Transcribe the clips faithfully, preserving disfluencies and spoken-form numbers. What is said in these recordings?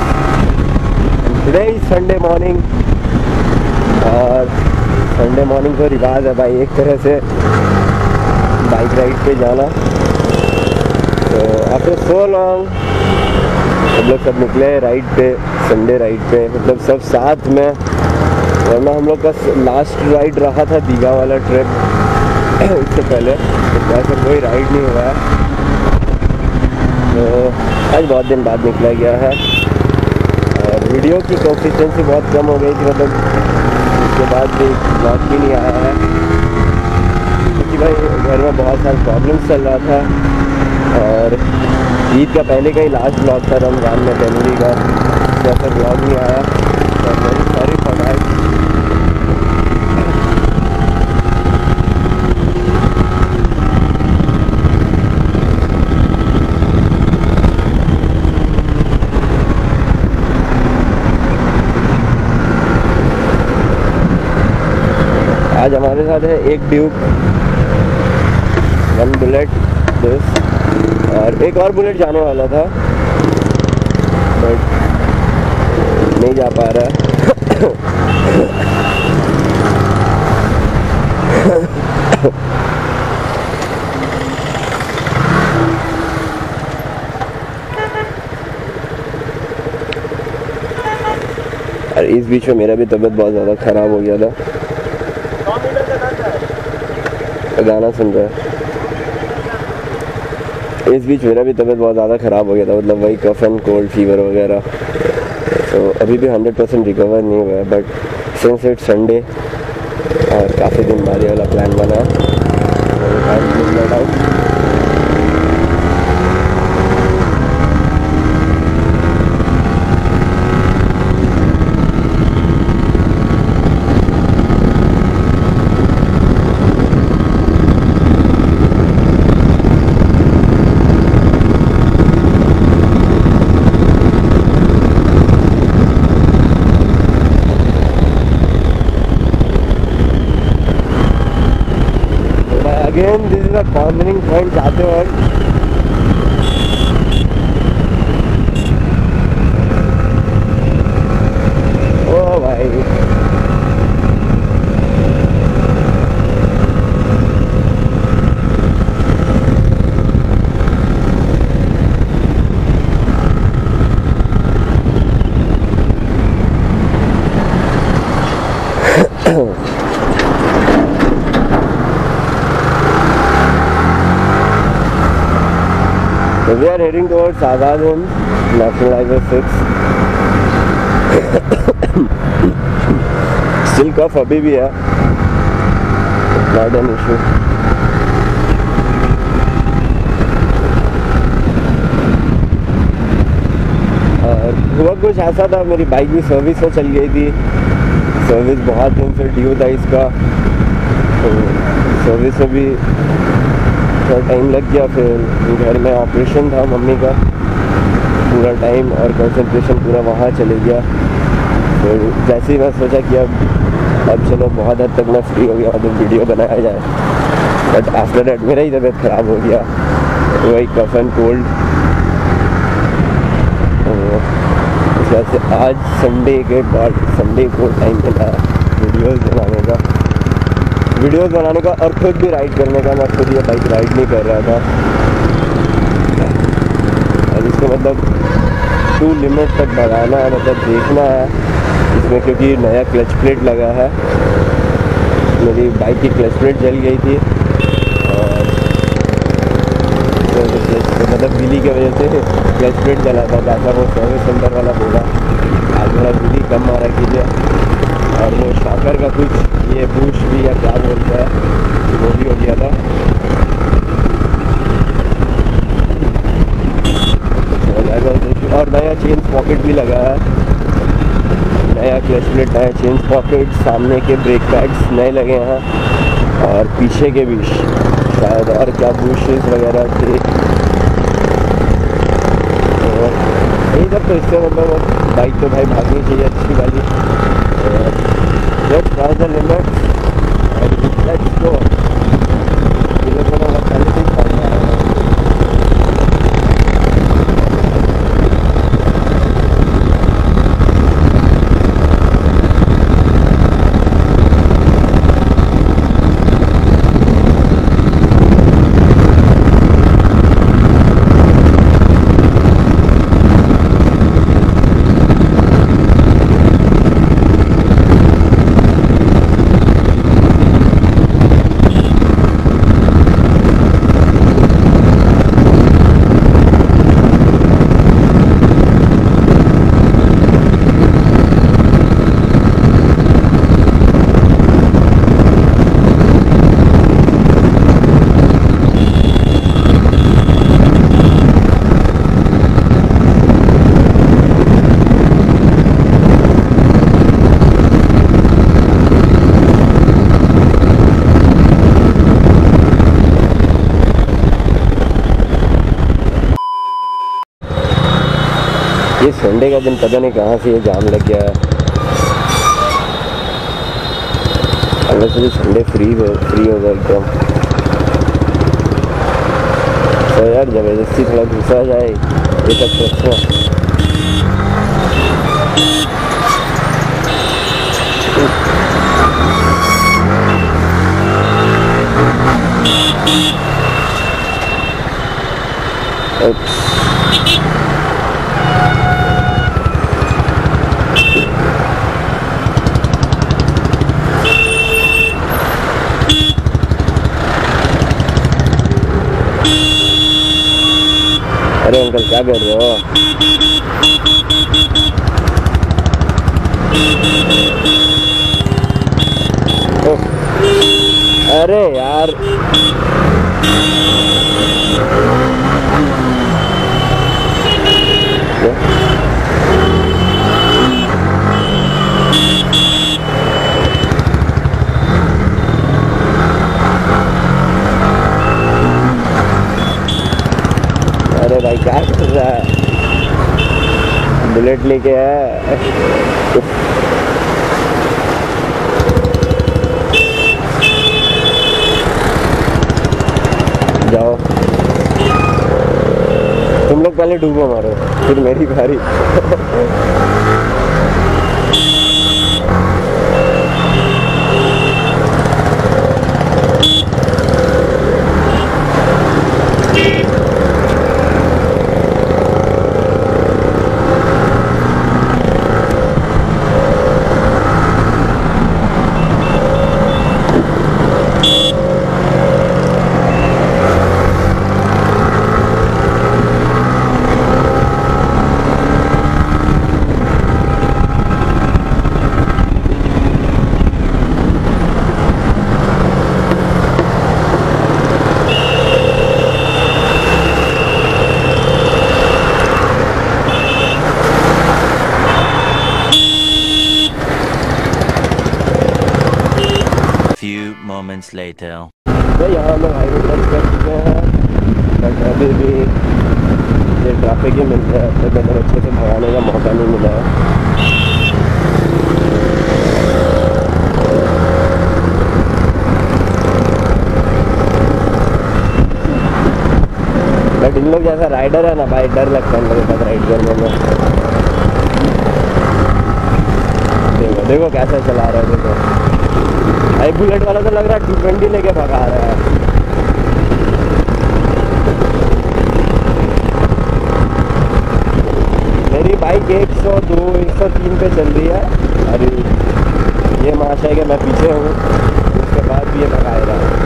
Today is Sunday morning, और Sunday morning को रिवाज है भाई एक तरह से बाइक राइड पे जाना। तो आफ्टर सो लॉन्ग हम लोग सब निकले राइड पे, संडे राइड पे, मतलब सब साथ में। वरना हम लोग का लास्ट राइड रहा था दीघा वाला ट्रिप, इससे पहले तो ऐसा कोई राइड नहीं हुआ है। तो आज बहुत दिन बाद निकला गया है, और वीडियो की कंसिस्टेंसी बहुत कम हो गई थी, मतलब उसके बाद भी ब्लॉग भी नहीं आया है क्योंकि भाई घर में बहुत सारे प्रॉब्लम्स चल रहा था। और ईद का पहले का ही लास्ट ब्लॉग था रमज़ान में, जनवरी का, जैसा ब्लॉग नहीं आया। तो सॉरी फॉर दैट। आज हमारे साथ है एक ड्यूक, वन बुलेट दिस, और एक और बुलेट जाने वाला था बट नहीं जा पा रहा है। और इस बीच में मेरा भी तबीयत बहुत ज़्यादा ख़राब हो गया था, गाना सुन रहा है। इस बीच मेरा भी तबीयत बहुत ज़्यादा ख़राब हो गया था, मतलब वही कफ एंड कोल्ड फीवर वगैरह। तो अभी भी हंड्रेड परसेंट रिकवर नहीं हुआ है, बट सिंस इट्स संडे और काफ़ी दिन बाद ये वाला प्लान बना, again this is a cornering point जाते वक्त। ओ भाई So we are heading towards Azad Hind, National Highway six. Still cough अभी भी है, not an issue. और हुआ कुछ ऐसा था, मेरी बाइक भी सर्विस में चल गई थी, सर्विस बहुत दिन से ड्यू था इसका, तो सर्विस में भी थोड़ा टाइम लग गया। फिर घर में ऑपरेशन था मम्मी का, पूरा टाइम और कंसंट्रेशन पूरा वहाँ चले गया। फिर जैसे ही मैं सोचा कि अब अब चलो बहुत हद तक मैं फ्री हो गया, तो वीडियो बनाया जाए, बट आफ्टर दैट मेरा ही तबीयत ख़राब हो गया, वही कफ एंड कोल्ड। इस वजह से आज संडे के बाद संडे को टाइम मिला वीडियोज़ बनाने का वीडियोस बनाने का और खुद भी राइड करने का। मैं खुद ये बाइक राइड नहीं कर रहा था, और इसको मतलब टू लिमिट तक बढ़ाना है, मतलब देखना है इसमें, क्योंकि नया क्लच प्लेट लगा है। मेरी बाइक की क्लच प्लेट जल गई थी, और तो क्लच मतलब बिजली की वजह से क्लच प्लेट जला था, जैसा वो सर्विस सेंटर वाला बोला आज मेरा बिजली कम मारा कीजिए। और वो शॉकर का कुछ ये बूश भी या क्या बोलता है वो भी हो गया था। और नया चेन पॉकेट भी लगा है, नया क्लच प्लेट, नया चेन पॉकेट, सामने के ब्रेक पैड्स नए लगे हैं, और पीछे के भी शायद और क्या बूशेस वगैरह थे। यही सब, तो इससे मतलब बाइक तो भाई भागनी चाहिए अच्छी वाली। Let's cross the limit and let's go. ये लोग ना बहुत पहले से पढ़ने आए हैं। भाई संडे का दिन पता नहीं कहाँ से ये जाम लग गया है। अगर से संडे फ्री हो फ्री हो जाए एकदम तो यार ज़बरदस्ती थोड़ा घुसा जाए ये सब सोचना। अरे अंकल क्या कर रहे हो? ओ, अरे यार अरे भाई क्या कर रहा है? बुलेट लेके है। जाओ तुम लोग पहले डूबो मारो फिर मेरी बारी। moments later. तो यहाँ हम लोग हाईवे क्रॉस कर चुके हैं बट अभी भी ये ट्रैफिक ही मिल रहा है तो इधर अच्छे से भगाने का मौका नहीं मिला है। बट इन लोग जैसा राइडर है ना भाई डर लगता है इन लोगों के साथ राइड करने में। देखो देखो कैसा चला रहा है देखो भाई बुलेट वाला तो लग रहा है टू ट्वेंटी लेके भगा रहा है। मेरी बाइक एक सौ दो एक सौ तीन पे चल रही है और ये माशा है कि मैं पीछे हूँ उसके बाद भी ये भगाए रहा है।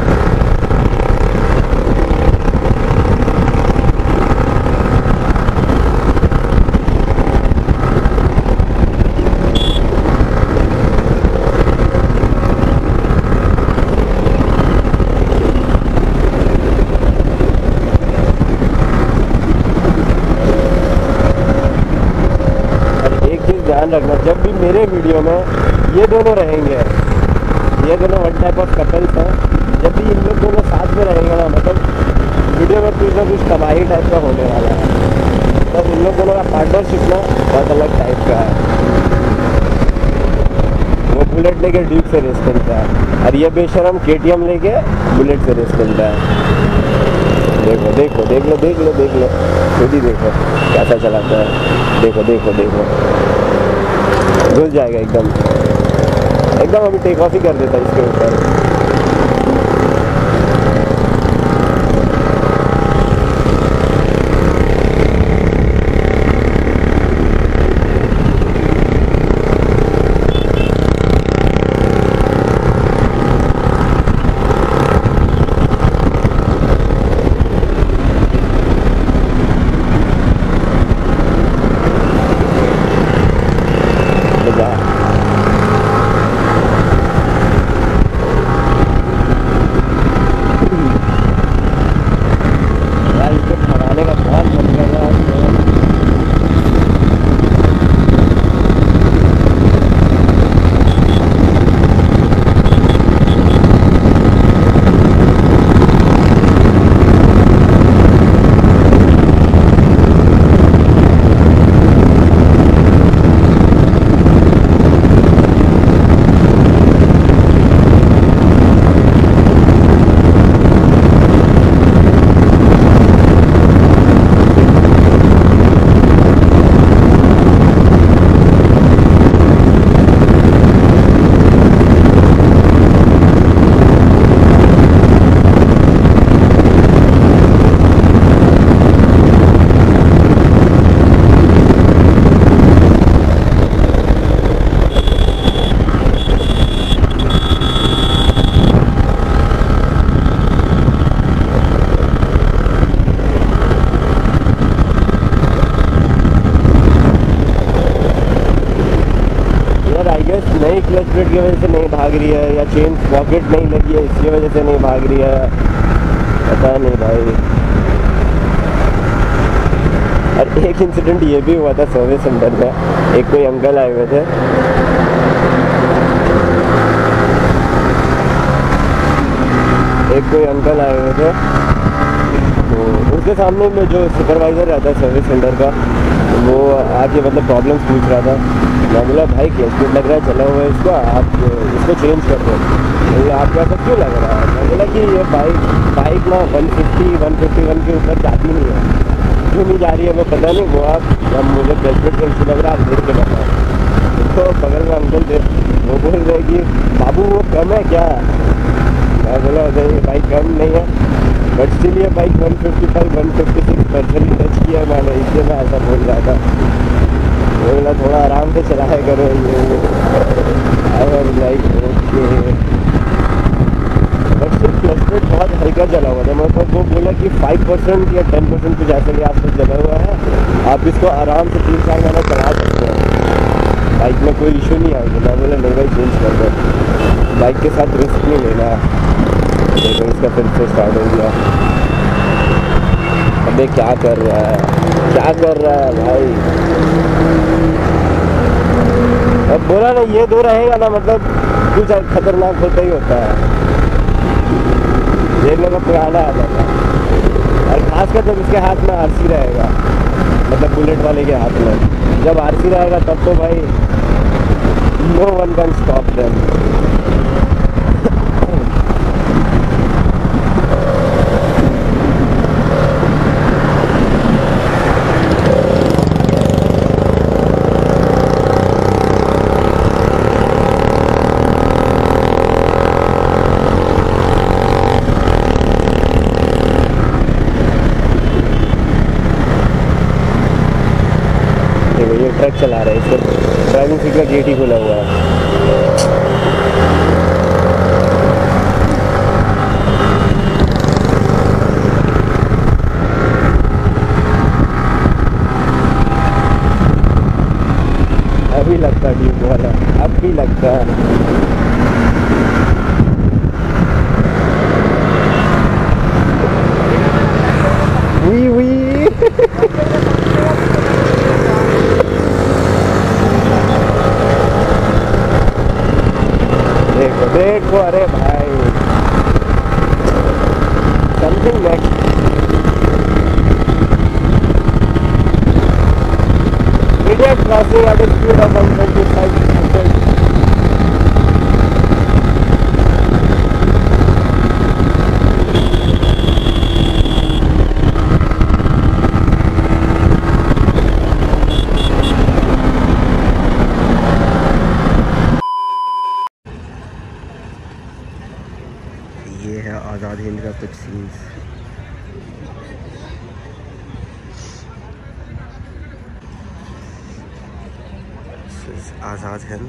ध्यान रखना जब भी मेरे वीडियो में ये दोनों रहेंगे, ये दोनों वन टाइप ऑफ कपल्स हैं, जब भी इन लोग दोनों साथ में रहेंगे ना मतलब वीडियो में कुछ ना कुछ तबाही टाइप का होने वाला है। तब इन लोग दोनों का पार्टनरशिप ना बहुत अलग टाइप का है। वो बुलेट लेके ड्यूक से रेस करता है और ये बेशरम के टी एम लेके बुलेट से रेस करता है। देखो देखो देख लो देख लो देख लो खुद ही देखो कैसा चलाता है। देखो देखो देखो घुस जाएगा एकदम एकदम अभी टेक ऑफ ही कर देता है इसके ऊपर। प्लेट की वजह से नहीं भाग रही है या चेन पॉकेट नहीं लगी है इसकी वजह से नहीं भाग रही है, पता नहीं भाई। और एक इंसिडेंट ये भी हुआ था सर्विस सेंटर में, एक कोई अंकल आए हुए थे, एक कोई अंकल आए हुए थे तो उसके सामने में जो सुपरवाइज़र रहता है सर्विस सेंटर का, वो आके मतलब प्रॉब्लम्स पूछ रहा था। मैं बोला भाई कैसे लग रहा है चला हुआ है इसको, आप इसको चेंज कर दो। बोला आपको ऐसा क्यों लग रहा है? मैं बोला कि ये बाइक बाइक ना one fifty one fifty one के ऊपर जाती नहीं है, क्यों नहीं जा रही है मैं पता नहीं। वो आप अब मुझे प्रेसमेंट कैसे लग रहा है आप देख के बताओ। तो बगल में अंकल थे, वो बोल रहे कि बाबू वो कम है क्या? मैं बोला नहीं बाइक कम नहीं है, बट स्टिल ये bike one fifty five one fifty six percent touch किया है मैंने, इसलिए मैं ऐसा बोल रहा था। बोला थोड़ा आराम से चलाया करो ये लाइक ओके। बट सिर्फ क्लच प्लेट बहुत हल्का जला हुआ था, मतलब वो बोला कि फाइव परसेंट या टेन परसेंट कुछ ऐसे के आसपास जला हुआ है, आप इसको आराम से तीन चार महीना चला सकते हैं, बाइक में कोई इशू नहीं आएगी। मैं बोला नहीं भाई चेंज कर दो, बाइक के साथ रिस्क नहीं लेना है। देखो इसका फिर से स्टार्ट हो गया, अबे क्या कर रहा है क्या कर रहा है भाई। अब बोला ना ये दो रहेगा ना मतलब कुछ खतरनाक होता ही होता है। ये लोग पुराना आता था, और खासकर जब इसके हाथ में आरसी रहेगा, मतलब बुलेट वाले के हाथ में जब आरसी रहेगा तब तो भाई no one can stop them. ये ट्रक चला रहा है, इसका ड्राइविंग सीट का गेट ही खुला हुआ है। अभी लगता है ड्यूब वाला, अब भी लगता है। वी वी देखो देखो, अरे भाई something next. Medium crossing at a speed of one twenty-five kilometers। ये है आज़ाद हिंद का कुछ सीन्स। आज़ाद हिंद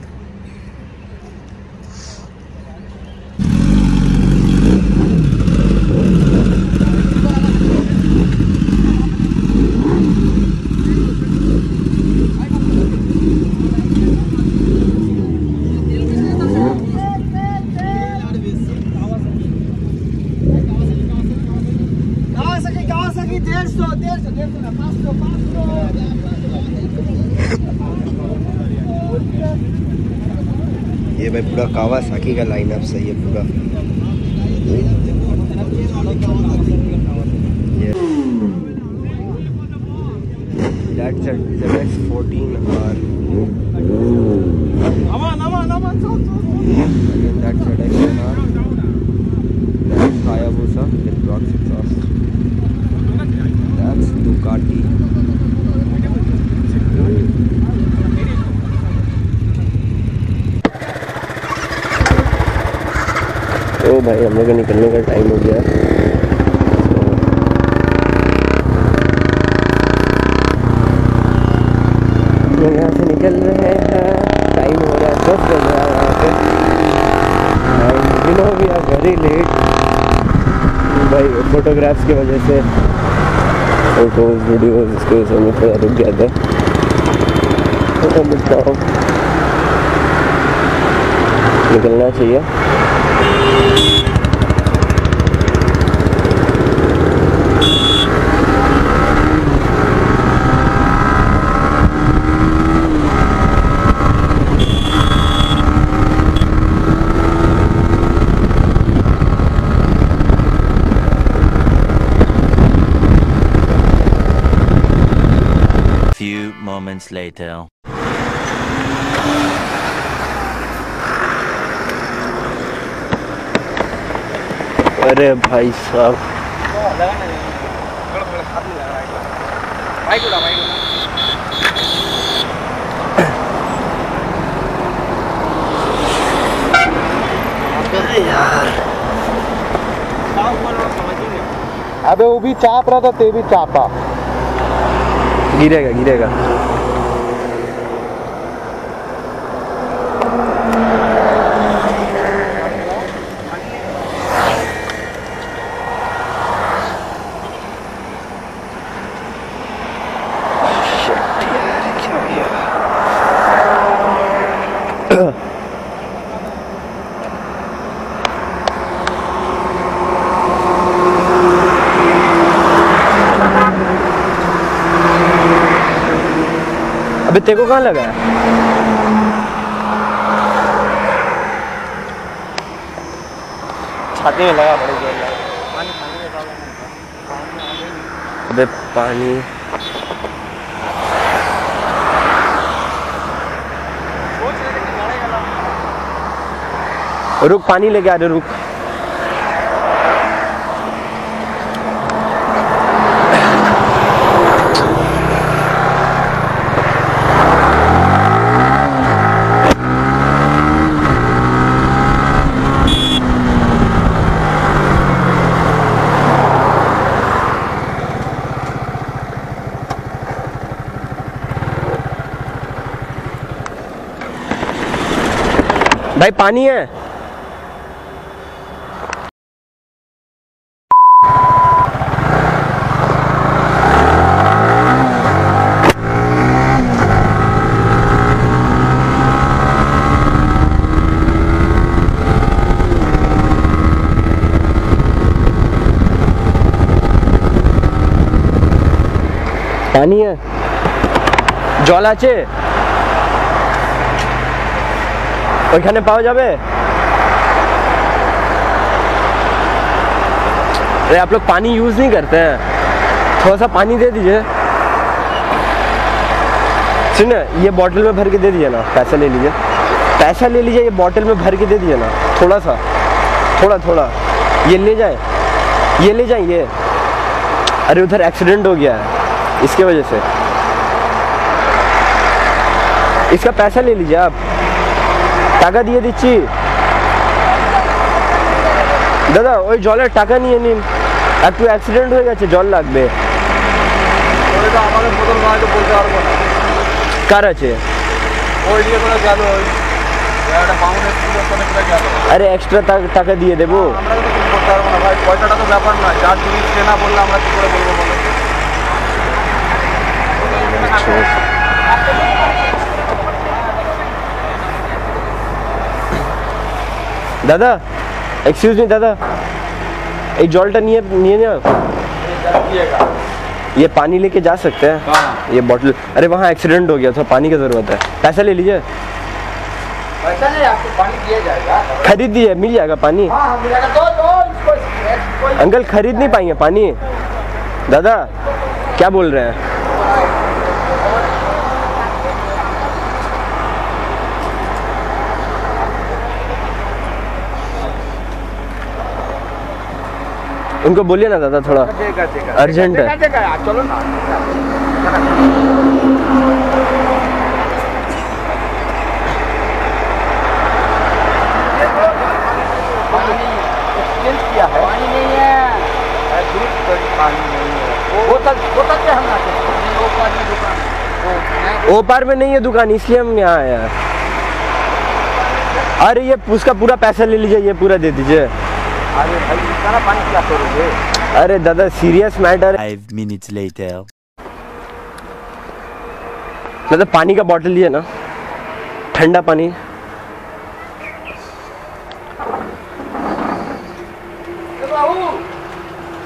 ये भाई पूरा कावासाकी का लाइनअप सही है पूरा। That's a Z X fourteen R. Again that's Z X R. That's Hayabusa with Brox exhaust. That's Ducati. तो भाई हम लोग का निकलने का टाइम हो गया है। तो यहाँ से निकल रहे हैं, टाइम हो रहा है दस बज रहा है यहाँ पे। And you know we are very late भाई, फोटोग्राफ्स की वजह से, फोटोज वीडियोज इसके वजह से मैं थोड़ा रुक गया था। तो मिलता हूँ निकलना चाहिए। Few moments later. अरे भाई साहब, यार अबे वो भी चाप रहा था, ते भी चापा। गिरेगा गिरेगा। अबे तेरे को कहाँ लगा है? छाती में लगा, बड़ी जोर लगा। अबे पानी रुक, पानी लेके आ रहे, रुक। भाई पानी है। पानी है, জল আছে ওইখানে পাওয়া যাবে? अरे आप लोग पानी यूज नहीं करते हैं, थोड़ा सा पानी दे दीजिए। सुनिए, ये बोतल में भर के दे दीजिए ना, पैसा ले लीजिए, पैसा ले लीजिए, ये बोतल में भर के दे दीजिए ना, थोड़ा सा, थोड़ा थोड़ा, ये ले जाए, ये ले जाए ये। अरे उधर एक्सीडेंट हो गया है, इसके वजह से। इसका पैसा ले लीजिए आप, টাকা দিয়ে দিচ্ছি দাদা। ওই জলের টাকা নিয়ে নিন, একটু অ্যাক্সিডেন্ট হয়ে গেছে, জল লাগবে। ওইটা আমাদের বোতল বানাতে বলতে পারবো না। কার আছে? ওই দিয়ে করে গেল, ওই একটা বাউন্ডারি ছিল, ওখানে করে গেল। আরে এক্সট্রা টাকা দিয়ে দেবো। আমরা তো কিছু করতে পারবো না ভাই, পয়সাটা তো ব্যাপার না। যার জিনিস সে না বললে আমরা কি করে বলবো বলো? দাদা, एक्सक्यूज मी दादा, एक जॉल्टा नहीं नहीं ना, ये पानी लेके जा सकते हैं? ये बोतल, अरे वहाँ एक्सीडेंट हो गया था, पानी की जरूरत है, पैसा ले लीजिए। पैसा नहीं, आपको पानी दिया जाएगा। खरीद दीजिए, मिल जाएगा पानी। हाँ मिल जाएगा। दो दो इसको, अंकल खरीद नहीं पाएंगे पानी। दादा क्या बोल रहे हैं? उनको बोलिए ना दादा, थोड़ा अर्जेंट है। चलो ना। क्या है? पानी नहीं है, पानी नहीं है। बोतल बोतल से हम लाते हैं। ओपार में नहीं है दुकान, इसलिए हम यहाँ आए हैं। अरे ये उसका पूरा पैसा ले लीजिए, ये पूरा दे दीजिए। अरे भाई इतना पानी क्या करोगे? अरे दादा serious matter. Five minutes later. मतलब पानी का बॉटल लिया ना, ठंडा पानी।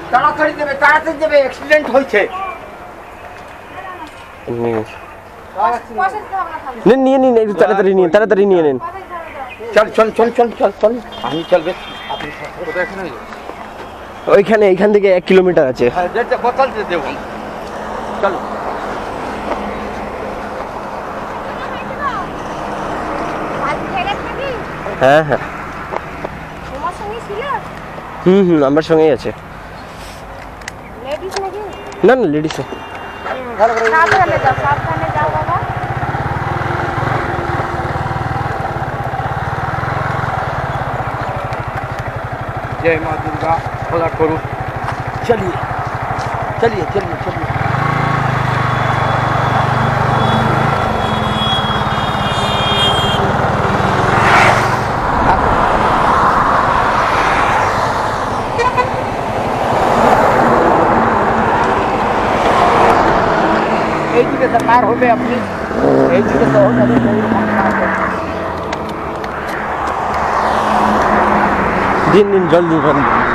তাড়াতাড়ি দেবে তাড়াতাড়ি দেবে অ্যাক্সিডেন্ট হয়েছে নেন নিয়ে নিন একটু তাড়াতাড়ি নিন তাড়াতাড়ি নিয়ে নিন চল চল চল চল চল চল আমি চলবে আপনি কোথায় এখানে ওইখানে এইখান থেকে এক কিলোমিটার আছে হ্যাঁ যেতে বোতল দিয়ে দেবো চলো হ্যাঁ হ্যাঁ তোমার সঙ্গে ছিল হুম হুম আমার সঙ্গেই আছে লেডিস নাকি না না লেডিস সাবধানে যাও সাবধানে যাও বাবা जय माँ दुर्गा भला करो चलिए चलिए चलिए चलिए এই দিকে से पार হবে আপনি এই দিকে তো हो जाবে দিন দিন জলদি জলদি